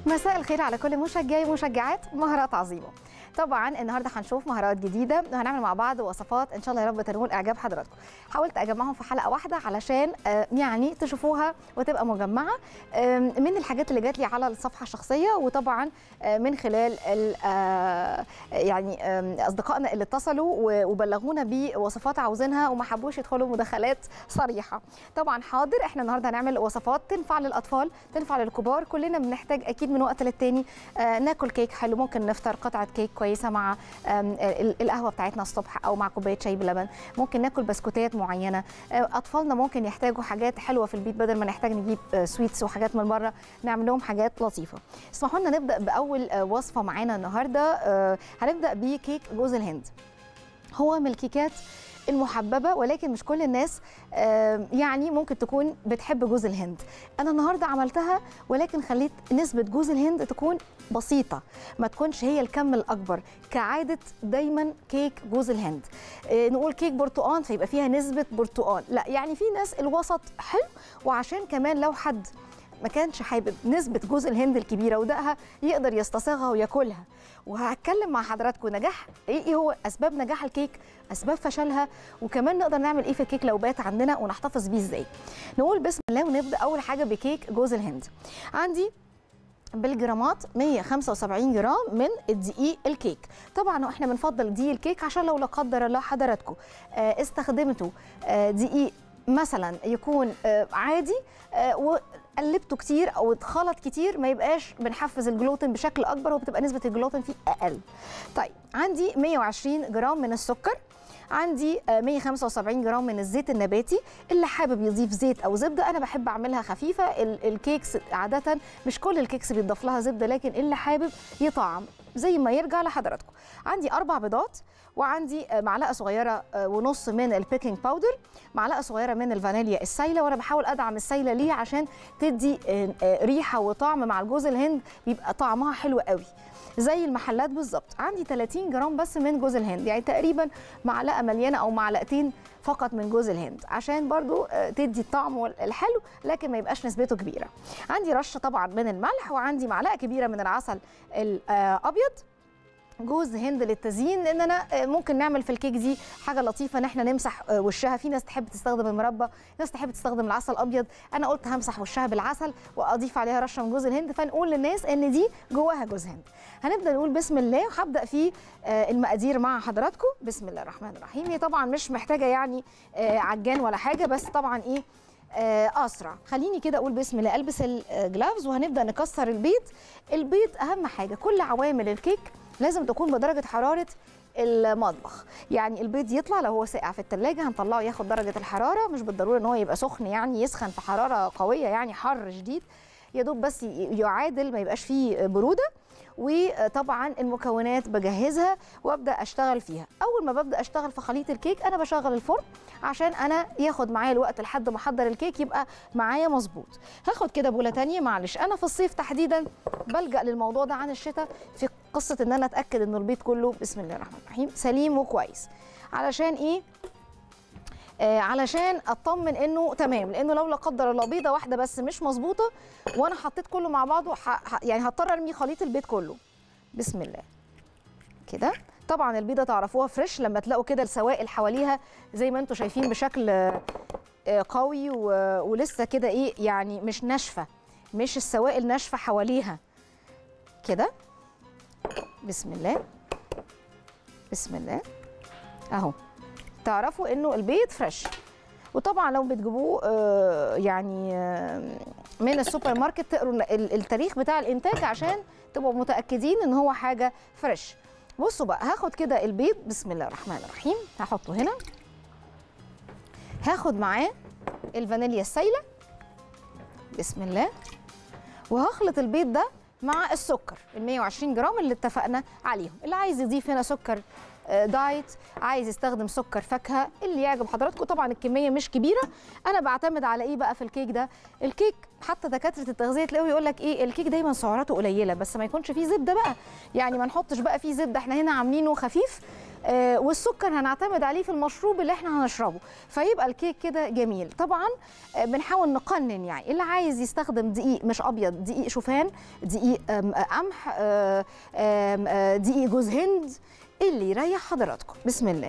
مساء الخير على كل مشجعي ومشجعات مهارات عظيمه. طبعا النهارده هنشوف مهارات جديده وهنعمل مع بعض وصفات ان شاء الله يا رب تنول اعجاب حضراتكم. حاولت اجمعهم في حلقه واحده علشان يعني تشوفوها وتبقى مجمعه من الحاجات اللي جات لي على الصفحه الشخصيه، وطبعا من خلال يعني اصدقائنا اللي اتصلوا وبلغونا بوصفات عاوزينها وما حبوش يدخلوا مداخلات صريحه. طبعا حاضر، احنا النهارده هنعمل وصفات تنفع للاطفال تنفع للكبار، كلنا بنحتاج اكيد من وقت للتاني ناكل كيك حلو، ممكن نفطر قطعه كيك كويسه مع القهوه بتاعتنا الصبح او مع كوبايه شاي بلبن، ممكن ناكل بسكوتات معينه. اطفالنا ممكن يحتاجوا حاجات حلوه في البيت بدل ما نحتاج نجيب سويتس وحاجات من بره، نعمل لهم حاجات لطيفه. اسمحوا لنا نبدا باول وصفه معانا النهارده. هنبدا بكيك جوز الهند. هو من الكيكات المحببه، ولكن مش كل الناس يعني ممكن تكون بتحب جوز الهند. انا النهارده عملتها ولكن خليت نسبه جوز الهند تكون بسيطه، ما تكونش هي الكم الاكبر كعاده دايما كيك جوز الهند. نقول كيك برتقال فيبقى فيها نسبه برتقال، لا، يعني في ناس الوسط حلو، وعشان كمان لو حد ما كانش حابب نسبة جوز الهند الكبيرة ودقها يقدر يستصاغها وياكلها. وهتكلم مع حضراتكم نجاح ايه هو اسباب نجاح الكيك، اسباب فشلها، وكمان نقدر نعمل ايه في الكيك لو بات عندنا ونحتفظ بيه ازاي. نقول بسم الله ونبدا اول حاجه بكيك جوز الهند. عندي بالجرامات 175 جرام من الدقيق الكيك. طبعا احنا بنفضل دقيق الكيك عشان لو لا قدر الله حضراتكم استخدمتوا دقيق مثلا يكون عادي وقلبته كتير او اتخلط كتير، ما يبقاش بنحفز الجلوتين بشكل اكبر وبتبقى نسبه الجلوتين فيه اقل. طيب عندي 120 جرام من السكر، عندي 175 جرام من الزيت النباتي. اللي حابب يضيف زيت او زبده، انا بحب اعملها خفيفه. الكيكس عاده مش كل الكيكس بيتضاف لها زبده، لكن اللي حابب يطعم زي ما يرجع لحضراتكم. عندي 4 بيضات، وعندي معلقه صغيره ونص من البيكنج باودر، معلقه صغيره من الفانيليا السايله، وانا بحاول ادعم السايله ليه عشان تدي ريحه وطعم مع الجوز الهند، بيبقى طعمها حلو قوي زي المحلات بالظبط. عندي 30 جرام بس من جوز الهند، يعني تقريبا معلقه مليانه او معلقتين فقط من جوز الهند، عشان برضو تدي الطعم الحلو لكن ما يبقاش نسبته كبيره. عندي رشه طبعا من الملح، وعندي معلقه كبيره من العسل الابيض، جوز هند للتزيين، لان انا ممكن نعمل في الكيك دي حاجه لطيفه ان احنا نمسح وشها. في ناس تحب تستخدم المربى، ناس تحب تستخدم العسل الابيض، انا قلت همسح وشها بالعسل واضيف عليها رشه من جوز الهند، فنقول للناس ان دي جواها جوز هند. هنبدا نقول بسم الله، وهبدا في المقادير مع حضراتكم. بسم الله الرحمن الرحيم. هي طبعا مش محتاجه يعني عجان ولا حاجه، بس طبعا ايه اسرع. خليني كده اقول بسم الله، البس الجلافز وهنبدا نكسر البيض. البيض اهم حاجه، كل عوامل الكيك لازم تكون بدرجه حراره المطبخ. يعني البيض يطلع لو هو ساقع في الثلاجه هنطلعه ياخد درجه الحراره، مش بالضروره ان هو يبقى سخن يعني يسخن في حراره قويه يعني حر شديد، يا دوب بس يعادل ما يبقاش فيه بروده. وطبعا المكونات بجهزها وابدا اشتغل فيها. اول ما ببدا اشتغل في خليط الكيك انا بشغل الفرن عشان انا ياخد معايا الوقت لحد ما احضر الكيك يبقى معايا مظبوط. هاخد كده بوله ثانيه، معلش انا في الصيف تحديدا بلجأ للموضوع ده عن الشتاء، في قصه ان انا اتاكد ان البيض كله بسم الله الرحمن الرحيم سليم وكويس. علشان ايه؟ علشان اطمن انه تمام، لانه لو لا قدر الله بيضه واحده بس مش مظبوطه وانا حطيت كله مع بعضه يعني هضطر ارمي خليط البيض كله. بسم الله كده. طبعا البيضه تعرفوها فريش لما تلاقوا كده السوائل حواليها زي ما انتم شايفين بشكل قوي ولسه كده ايه يعني مش ناشفه، مش السوائل ناشفه حواليها كده. بسم الله بسم الله اهو، تعرفوا انه البيض فريش. وطبعا لو بتجيبوه يعني من السوبر ماركت تقروا التاريخ بتاع الانتاج عشان تبقوا متاكدين ان هو حاجه فريش. بصوا بقى، هاخد كده البيض بسم الله الرحمن الرحيم، هحطه هنا، هاخد معاه الفانيليا السايله بسم الله، وهخلط البيض ده مع السكر ال 120 جرام اللي اتفقنا عليهم. اللي عايز يضيف هنا سكر دايت، عايز يستخدم سكر فاكهه، اللي يعجب حضراتكم. طبعا الكميه مش كبيره، انا بعتمد على ايه بقى في الكيك ده. الكيك حتى دكاتره التغذيه تلاقوا يقول لك ايه، الكيك دايما سعراته قليله بس ما يكونش فيه زبده بقى، يعني ما نحطش بقى فيه زبده، احنا هنا عاملينه خفيف والسكر هنعتمد عليه في المشروب اللي احنا هنشربه، فيبقى الكيك كده جميل. طبعا بنحاول نقنن، يعني اللي عايز يستخدم دقيق مش ابيض، دقيق شوفان، دقيق قمح، دقيق جوز هند، اللي يريح حضراتكم. بسم الله.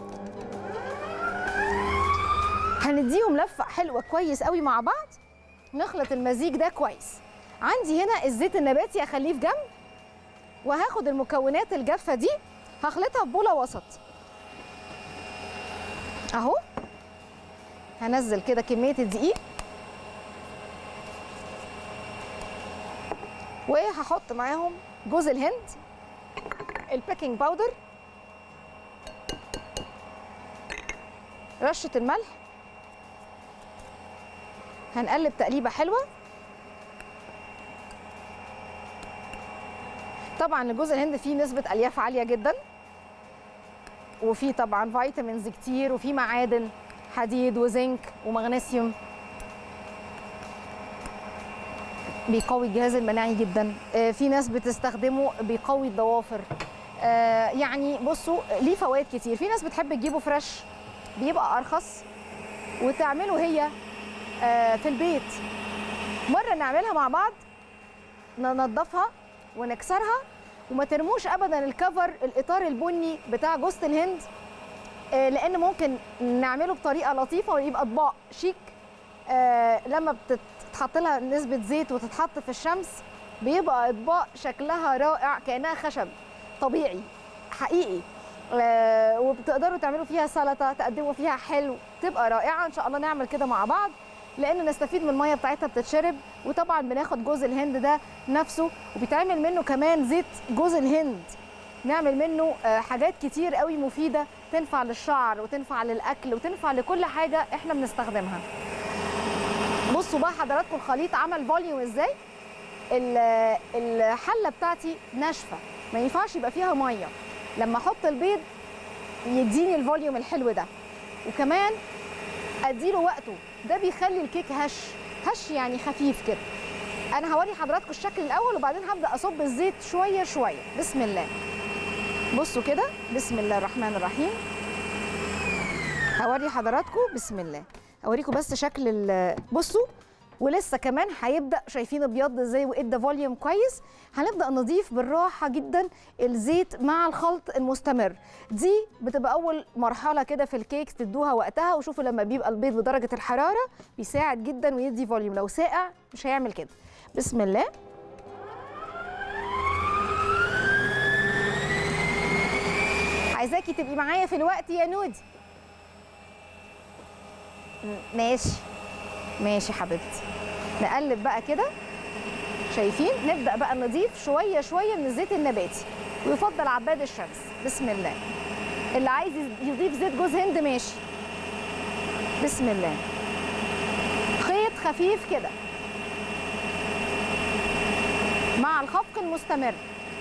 هنديهم لفه حلوه كويس قوي مع بعض، نخلط المزيج ده كويس. عندي هنا الزيت النباتي هخليه في جنب، وهاخد المكونات الجافه دي هخلطها في بوله وسط اهو. هنزل كده كميه الدقيق، وهحط معاهم جوز الهند، البيكنج باودر، رشه الملح. هنقلب تقليبه حلوه. طبعا جوز الهند فيه نسبه الياف عاليه جدا، وفيه طبعا فيتامينز كتير، وفيه معادن حديد وزنك ومغنيسيوم، بيقوي الجهاز المناعي جدا. في ناس بتستخدمه بيقوي الضوافر. يعني بصوا ليه فوائد كتير. في ناس بتحب تجيبه فريش، بيبقى ارخص، وتعمله هي في البيت. مره نعملها مع بعض، ننضفها ونكسرها، وما ترموش ابدا الكفر، الاطار البني بتاع جوز الهند، لان ممكن نعمله بطريقه لطيفه ويبقى اطباق شيك. لما بتتحط لها نسبه زيت وتتحط في الشمس، بيبقى اطباق شكلها رائع، كانها خشب طبيعي حقيقي. وبتقدروا تعملوا فيها سلطه، تقدموا فيها حلو، تبقى رائعه. ان شاء الله نعمل كده مع بعض، لان نستفيد من الميه بتاعتها بتتشرب. وطبعا بناخد جوز الهند ده نفسه، وبيتعمل منه كمان زيت جوز الهند، نعمل منه حاجات كتير قوي مفيده، تنفع للشعر وتنفع للاكل وتنفع لكل حاجه احنا بنستخدمها. بصوا بقى حضراتكم الخليط عمل فوليوم ازاي. الحله بتاعتي ناشفه، ما ينفعش يبقى فيها ميه. لما احط البيض يديني الفوليوم الحلو ده، وكمان اديله وقته، ده بيخلي الكيك هش يعني خفيف كده. انا هوري حضراتكم الشكل الاول، وبعدين هبدا اصب الزيت شويه شويه. بسم الله. بصوا كده، بسم الله الرحمن الرحيم. هوري حضراتكم، بسم الله، اوريكم بس شكل بصوا، ولسه كمان هيبدا، شايفين ابيض ازاي وادى فوليوم كويس. هنبدا نضيف بالراحه جدا الزيت مع الخلط المستمر. دي بتبقى اول مرحله كده في الكيك، تدوها وقتها. وشوفوا لما بيبقى البيض بدرجه الحراره بيساعد جدا ويدي فوليوم، لو ساقع مش هيعمل كده. بسم الله. عايزاكي تبقي معايا في الوقت يا نودي. ماشي ماشي حبيبتي. نقلب بقى كده، شايفين؟ نبدأ بقى نضيف شوية شوية من الزيت النباتي، ويفضل عباد الشمس. بسم الله. اللي عايز يضيف زيت جوز هند ماشي. بسم الله. خيط خفيف كده مع الخفق المستمر.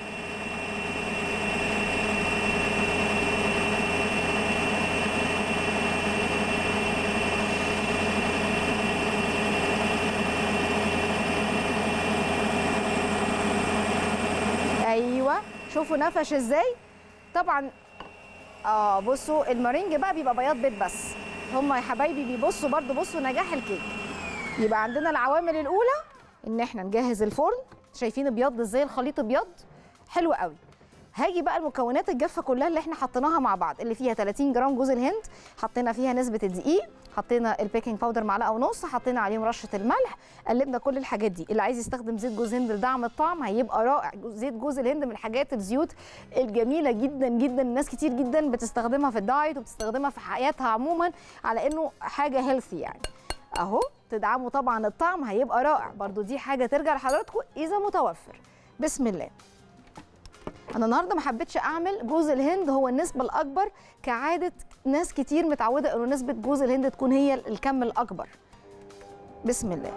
ايوه، شوفوا نفش ازاي. طبعا بصوا المارينج بقى بيبقى بياض بيض بس. هم يا حبايبي بيبصوا برضو، بصوا نجاح الكيك. يبقى عندنا العوامل الاولى ان احنا نجهز الفرن. شايفين ابيض ازاي الخليط؟ ابيض حلو قوي. هاجي بقى المكونات الجافه كلها اللي احنا حطيناها مع بعض، اللي فيها 30 جرام جوز الهند، حطينا فيها نسبه الدقيق، حطينا البيكنج باودر معلقه ونص، حطينا عليهم رشه الملح، قلبنا كل الحاجات دي. اللي عايز يستخدم زيت جوز هند لدعم الطعم هيبقى رائع. زيت جوز الهند من الحاجات الزيوت الجميله جدا جدا، الناس كتير جدا بتستخدمها في الدايت وبتستخدمها في حياتها عموما على انه حاجه هيلثي يعني. اهو تدعموا طبعا الطعم، هيبقى رائع برضو. دي حاجه ترجع لحضراتكم اذا متوفر. بسم الله. انا النهارده ما حبيتش اعمل جوز الهند هو النسبه الاكبر، كعاده ناس كتير متعوده انه نسبه جوز الهند تكون هي الكم الاكبر. بسم الله.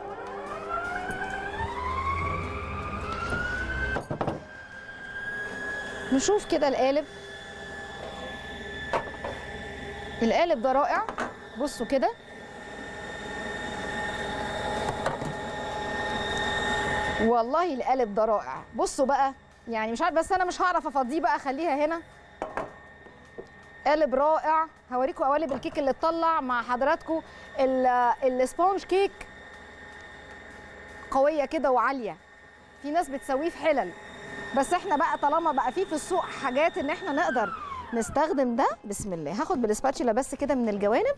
نشوف كده القالب. القالب ده رائع، بصوا كده. والله القالب ده رائع. بصوا بقى، يعني مش عارف، بس انا مش هعرف افضيه بقى، اخليها هنا قالب رائع. هوريكم قوالب الكيك اللي تطلع مع حضراتكم. السبونج كيك قويه كده وعاليه، في ناس بتسويه في حلل، بس احنا بقى طالما بقى في السوق حاجات ان احنا نقدر نستخدم ده. بسم الله. هاخد بالسباتشولا بس كده من الجوانب،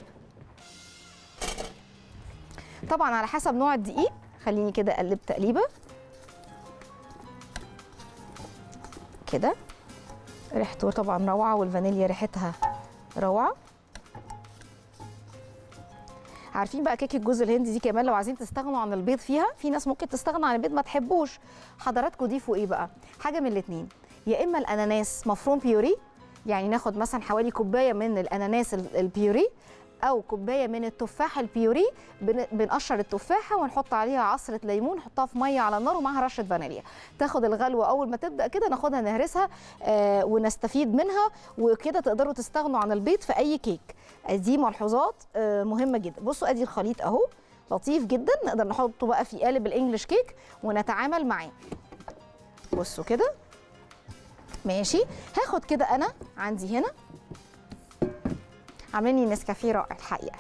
طبعا على حسب نوع الدقيق. خليني كده اقلب تقليبه كده. ريحته طبعا روعه، والفانيليا ريحتها روعه. عارفين بقى كيكه جوز الهند دي كمان لو عايزين تستغنوا عن البيض فيها، في ناس ممكن تستغنى عن البيض ما تحبوش، حضراتكم ضيفوا ايه بقى؟ حاجه من الاثنين، يا اما الاناناس مفروم بيوري، يعني ناخد مثلا حوالي كوبايه من الاناناس البيوري او كوبايه من التفاح البيوري. بنقشر التفاحه ونحط عليها عصره ليمون، نحطها في ميه على النار ومعها رشه فانيليا، تاخد الغلوه اول ما تبدا كده ناخدها نهرسها ونستفيد منها، وكده تقدروا تستغنوا عن البيض في اي كيك. دي ملحوظات مهمه جدا. بصوا ادي الخليط اهو لطيف جدا، نقدر نحطه بقى في قالب الانجليش كيك ونتعامل معاه. بصوا كده ماشي. هاخد كده انا عندي هنا عاملين لي نسكافيه رائع الحقيقه.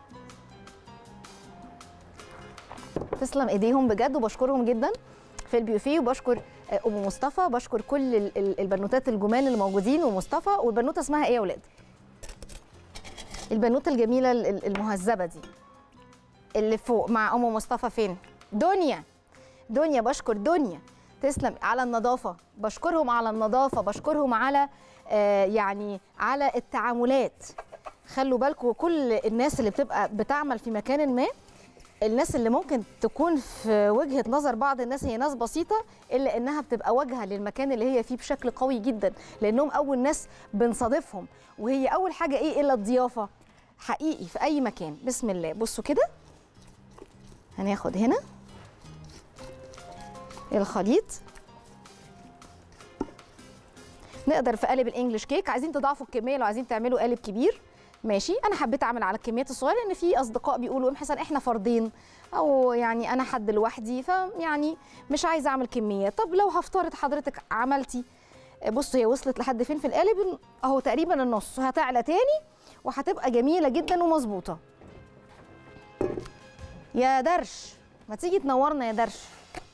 تسلم ايديهم بجد، وبشكرهم جدا في البيوفيه، وبشكر ام مصطفى، بشكر كل البنوتات الجمال اللي موجودين، ومصطفى. والبنوته اسمها ايه يا ولاد؟ البنوته الجميله المهذبه دي اللي فوق مع ام مصطفى. فين دنيا؟ دنيا، بشكر دنيا، تسلم. على النظافه، بشكرهم على النظافه، بشكرهم على يعني على التعاملات. خلوا بالكم كل الناس اللي بتبقى بتعمل في مكان ما، الناس اللي ممكن تكون في وجهة نظر بعض الناس هي ناس بسيطة، إلا إنها بتبقى واجهة للمكان اللي هي فيه بشكل قوي جدا، لأنهم أول ناس بنصادفهم، وهي أول حاجة إيه إلا الضيافة حقيقي في أي مكان. بسم الله. بصوا كده هناخد هنا الخليط، نقدر في قالب الانجليش كيك عايزين تضاعفوا الكميه، لو عايزين تعملوا قالب كبير ماشي. انا حبيت اعمل على الكميات الصغيره لان في اصدقاء بيقولوا ام حسن احنا فردين او يعني انا حد لوحدي، فيعني مش عايزه اعمل كميات. طب لو هفترض حضرتك عملتي، بصوا هي وصلت لحد فين في القالب اهو، تقريبا النص، هتعلى تاني وهتبقى جميله جدا ومظبوطه. يا درش ما تيجي تنورنا يا درش.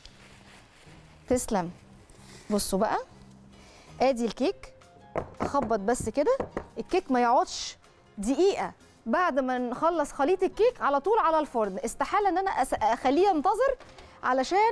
تسلم. بصوا بقى ادي الكيك، اخبط بس كده الكيك ما يقعدش دقيقه بعد ما نخلص خليط الكيك على طول على الفرن. استحاله ان انا اخليه ينتظر، علشان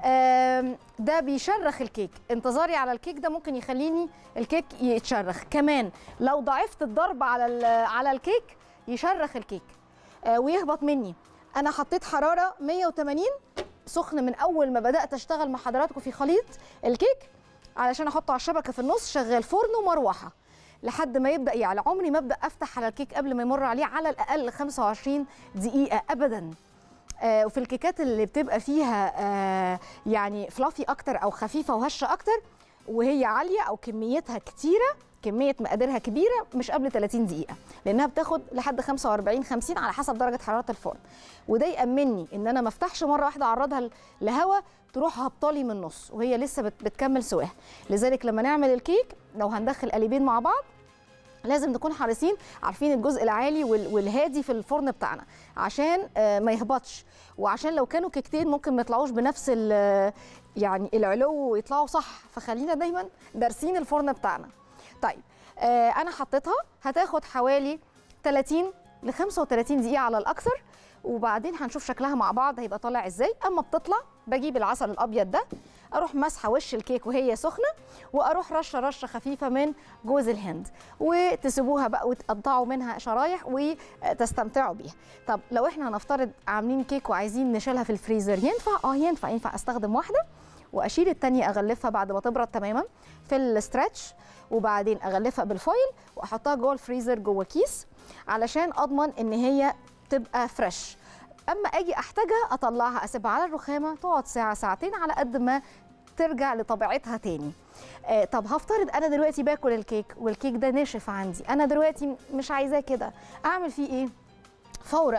ده بيشرخ الكيك. انتظاري على الكيك ده ممكن يخليني الكيك يتشرخ. كمان لو ضعفت الضرب على الكيك يشرخ الكيك ويهبط مني. انا حطيت حراره 180 سخن من اول ما بدات اشتغل مع حضراتكم في خليط الكيك، علشان احطه على الشبكه في النص، شغال فرن ومروحه لحد ما يبدا يعلى. عمري ما ابدا افتح على الكيك قبل ما يمر عليه على الاقل 25 دقيقه ابدا. وفي الكيكات اللي بتبقى فيها يعني فلافي اكتر او خفيفه وهشه اكتر وهي عاليه او كميتها كتيره، كميه مقاديرها كبيره، مش قبل 30 دقيقه، لانها بتاخد لحد 45 50 على حسب درجه حراره الفرن. وده يامني ان انا ما افتحش مره واحده اعرضها لهواء تروح هبطالي من النص وهي لسه بتكمل سواها. لذلك لما نعمل الكيك لو هندخل قالبين مع بعض لازم نكون حريصين عارفين الجزء العالي والهادي في الفرن بتاعنا عشان ما يهبطش، وعشان لو كانوا كيكتين ممكن ما يطلعوش بنفس يعني العلو ويطلعوا صح، فخلينا دايما دارسين الفرن بتاعنا. طيب انا حطيتها، هتاخد حوالي 30 ل 35 دقيقه على الاكثر، وبعدين هنشوف شكلها مع بعض هيبقى طالع ازاي. اما بتطلع بجيب العسل الابيض ده، اروح مسحه وش الكيك وهي سخنه، واروح رشه خفيفه من جوز الهند، وتسيبوها بقى وتقطعوا منها شرايح وتستمتعوا بيها. طب لو احنا هنفترض عاملين كيك وعايزين نشيلها في الفريزر، ينفع؟ ينفع استخدم واحده واشيل الثانيه اغلفها بعد ما تبرد تماما في الاسترتش، وبعدين اغلفها بالفويل واحطها جوه الفريزر جوه كيس علشان اضمن ان هي تبقى فريش. اما اجي احتاجها اطلعها اسيبها على الرخامه تقعد ساعه ساعتين على قد ما ترجع لطبيعتها تاني. طب هفترض انا دلوقتي باكل الكيك والكيك ده ناشف عندي، انا دلوقتي مش عايزاه كده، اعمل فيه ايه؟ فورا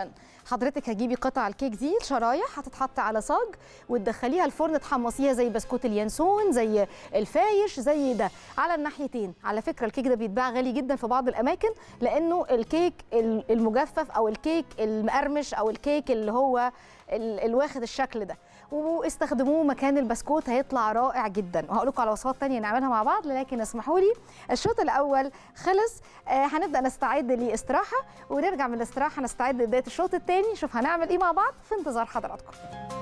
حضرتك هتجيبي قطع الكيك دي شرايح، هتتحط على صاج وتدخليها الفرن تحمصيها زي بسكوت اليانسون، زي الفايش، زي ده على الناحيتين. على فكره الكيك ده بيتباع غالي جدا في بعض الاماكن، لانه الكيك المجفف او الكيك المقرمش او الكيك اللي هو الواخد الشكل ده، واستخدموه مكان البسكوت هيطلع رائع جدا. وهقول لكم على وصفات تانية نعملها مع بعض، لكن اسمحوا لي الشوط الاول خلص. هنبدا نستعد لاستراحه، ونرجع من الاستراحه نستعد لبدايه الشوط الثاني، نشوف هنعمل ايه مع بعض. في انتظار حضراتكم.